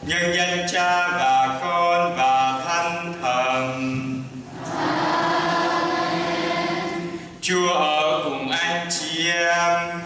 Nhân danh Cha và Con và Thánh Thần. Chúa ở cùng anh chị em.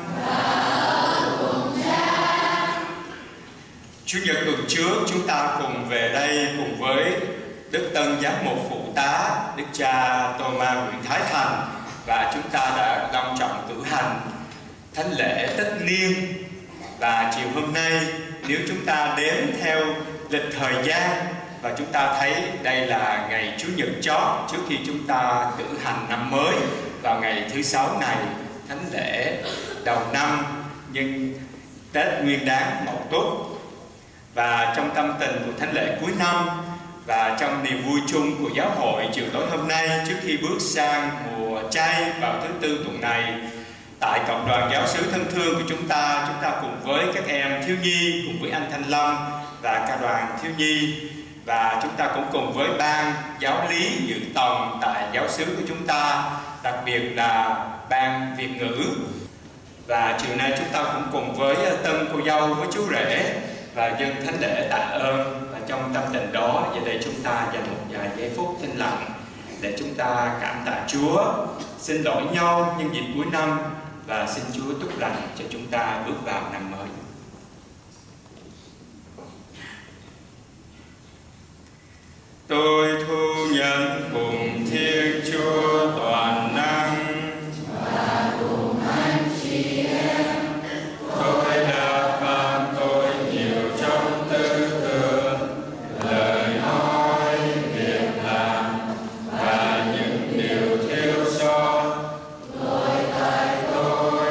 Chủ nhật tuần trước chúng ta cùng về đây cùng với Đức Tân Giám mục Phụ tá Đức Cha Thomas Nguyễn Thái Thành, và chúng ta đã long trọng cử hành thánh lễ tất niên. Và chiều hôm nay, nếu chúng ta đếm theo lịch thời gian và chúng ta thấy đây là ngày Chủ nhật chót trước khi chúng ta cử hành năm mới, vào ngày thứ Sáu này, thánh lễ đầu năm nhưng Tết Nguyên Đán Mậu Tuất. Và trong tâm tình của thánh lễ cuối năm và trong niềm vui chung của giáo hội chiều tối hôm nay, trước khi bước sang mùa chay vào thứ Tư tuần này, tại cộng đoàn giáo xứ thân thương của chúng ta cùng với các em thiếu nhi, cùng với anh Thanh Lâm và ca đoàn thiếu nhi, và chúng ta cũng cùng với ban giáo lý dự tòng tại giáo xứ của chúng ta, đặc biệt là ban Việt ngữ. Và chiều nay chúng ta cũng cùng với tân cô dâu với chú rể và dâng thánh lễ tạ ơn. Và trong tâm tình đó, giờ đây chúng ta dành một vài giây phút thinh lặng để chúng ta cảm tạ Chúa, xin lỗi nhau nhân dịp cuối năm và xin Chúa túc lành cho chúng ta bước vào năm mới. Tôi thu nhận cùng Thiên Chúa toàn năng và cùng anh chị em. Tôi đã phạm tội nhiều trong tư tưởng, lời nói, việc làm và những điều thiếu sót. Lỗi tại tôi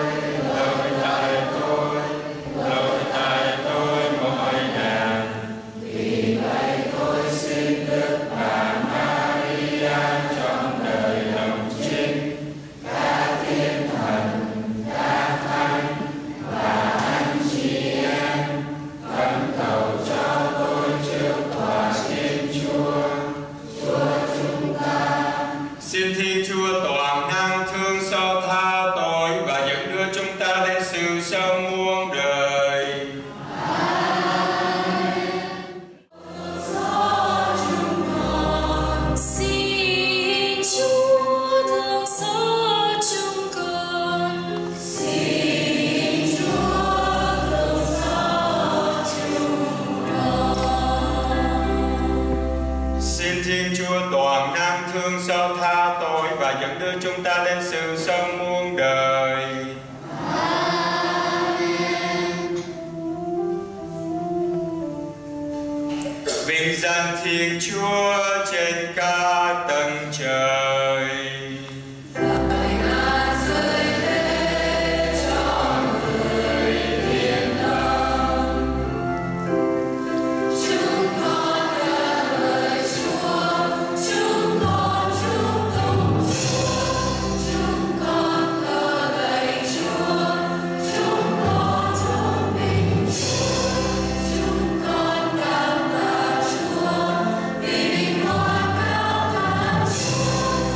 mỗi ngày. Vì vậy tôi xin Đức Bà Maria trong đời đồng trinh, các thiên thần, các thánh và anh chị em khẩn cầu cho tôi trước tòa Thiên Chúa, Chúa chúng ta. Xin Thiên Chúa toàn năng thương xót tha tội và dẫn đưa chúng ta đến sự sống muôn đời. Xin Chúa thương xót chúng con. Xin Chúa thương xót chúng con. Xin Thiên Chúa toàn năng thương xót tha tội và dẫn đưa chúng ta đến sự sống muôn đời. Vinh danh Thiên Chúa trên các tầng trời. Lời ngài rơi thế cho người thiện lòng. Chúng con ca ngợi Chúa, chúng con chúc tụng Chúa, chúng con thờ lạy Chúa, chúng con tôn vinh Chúa, chúng con cảm tạ Chúa vì vinh quang cao cả Chúa.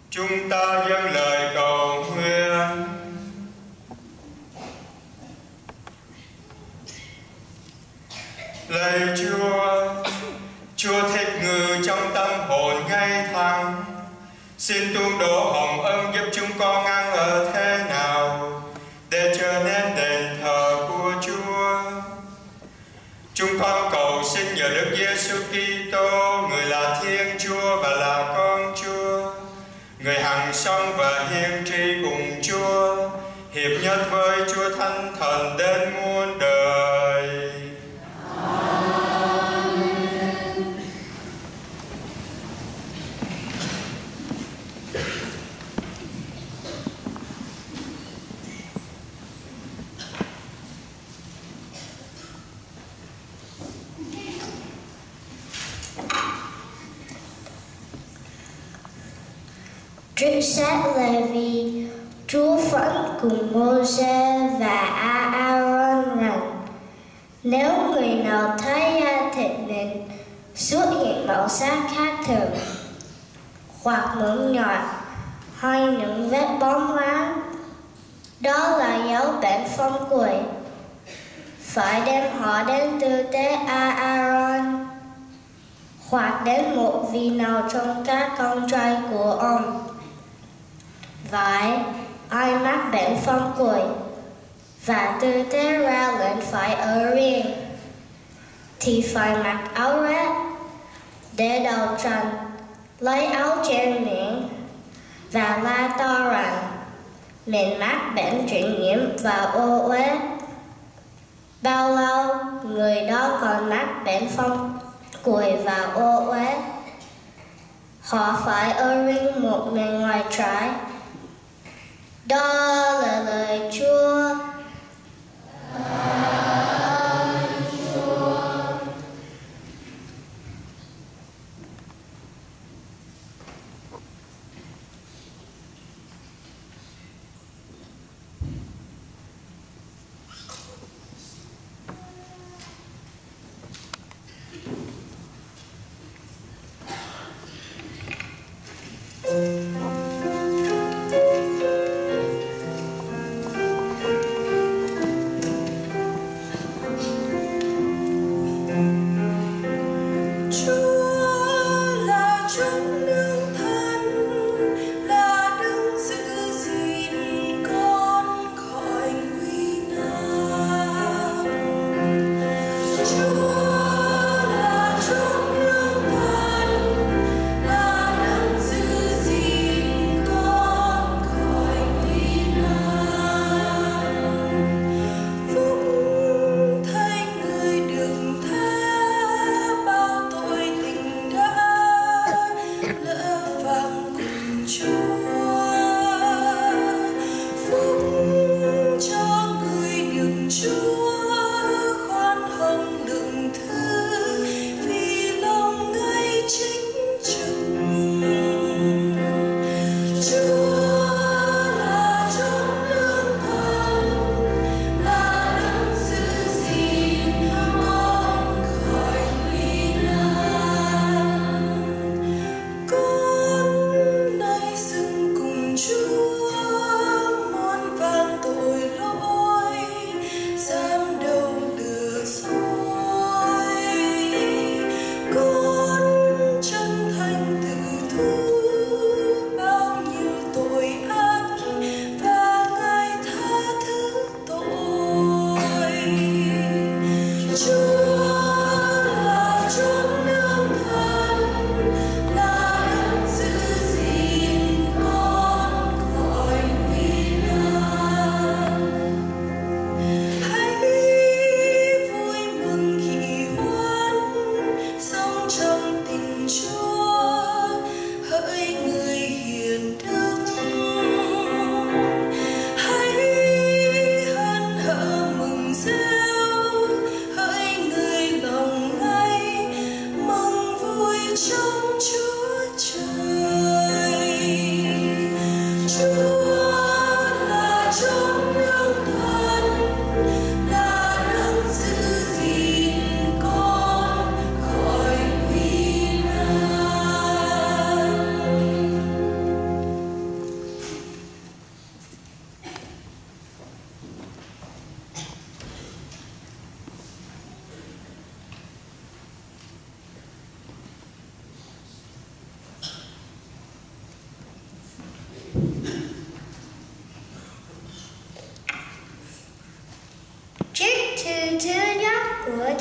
Chúng ta dâng lời cầu nguyện. Lạy Chúa, Chúa thích ngự trong tâm hồn ngay thẳng, xin tuôn đổ hồng ân giúp chúng con ăn ở thế nào để trở nên đền thờ của Chúa. Chúng con cầu xin nhờ Đức Giêsu Kitô, người là Thiên Chúa và là con Chúa, người hằng sống và hiền tri cùng Chúa, hiệp nhất với Chúa Thánh Thần đến muôn đời. Trích sách Lê-vi, Chúa phán cùng Mô-se và A-a-rôn rằng: nếu người nào thấy da thịt mình xuất hiện màu sắc khác thường, hoặc mụn nhọt hay những vết bóng loáng, đó là dấu bệnh phong quỷ. Phải đem họ đến tư tế A-a-rôn hoặc đến một vị nào trong các con trai của ông. Vậy, ai mắc bệnh phong quỷ và tư tế ra lệnh phải ở riêng, thì phải mặc áo rách, để đầu trần, lấy áo che miệng và la to rằng mình mắc bệnh truyền nhiễm và ô uế. Bao lâu người đó còn mắc bệnh phong quỷ và ô uế, họ phải ở riêng một mình ngoài trại. Đó là lời Chúa.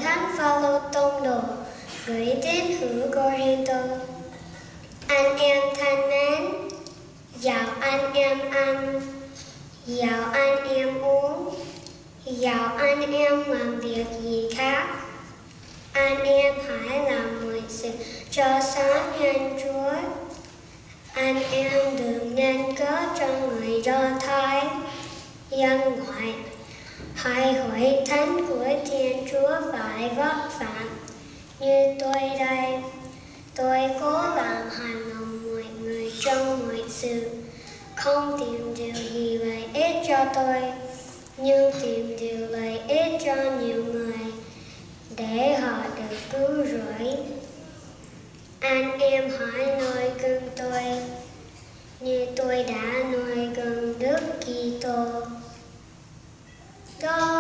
Thánh Phaolô tông đồ gửi tín hữu Cô-rinh-tô. Anh em thân mến, dạo anh em ăn, dạo anh em uống, dạo anh em làm việc gì khác, anh em hãy làm mọi sự cho sáng nhân Chúa. Anh em đừng nên cớ cho người Do Thái dân ngoại hay hội thánh của Thiên Chúa phải vấp phạm như tôi đây. Tôi cố làm hài lòng mọi người trong mọi sự, không tìm điều gì lợi ích cho tôi, nhưng tìm điều lợi ích cho nhiều người, để họ được cứu rỗi. Anh em hãy noi gương tôi, như tôi đã noi gương Đức Kitô.